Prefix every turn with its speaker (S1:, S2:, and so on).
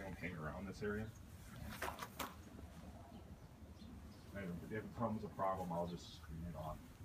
S1: don't hang around this area. And if it becomes a problem, I'll just screen it off.